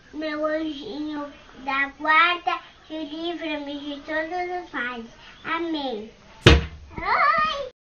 meu anjinho da guarda, te livra-me de todos os males. Amém. Ai!